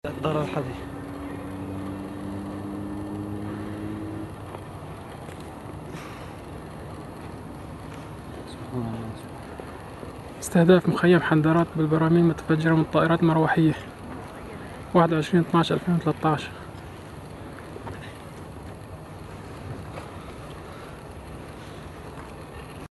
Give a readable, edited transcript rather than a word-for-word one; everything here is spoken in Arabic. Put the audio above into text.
ضرر حدي. استهداف مخيم حندرات بالبراميل متفجرة من طائرات مروحية 21/12/2013.